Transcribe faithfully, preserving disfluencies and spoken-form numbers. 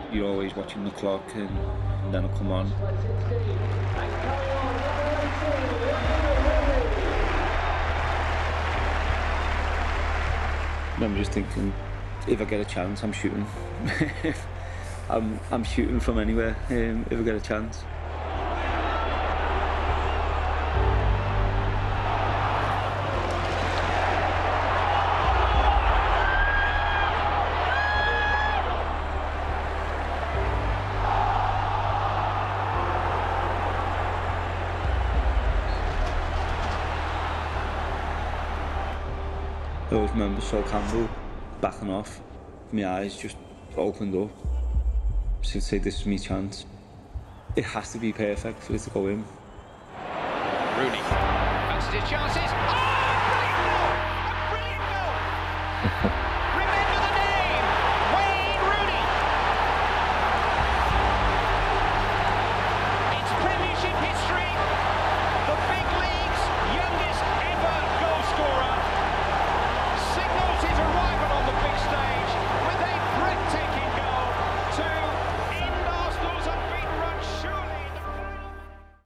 you're always watching the clock, and, and then it'll come on. I'm just thinking, if I get a chance, I'm shooting. I'm, I'm shooting from anywhere, um, if I get a chance. I always remember Sol Campbell backing off. My eyes just opened up. So I'd say, this is my chance. It has to be perfect for it to go in. Rooney fancies his chances. Oh, brilliant goal! A brilliant goal!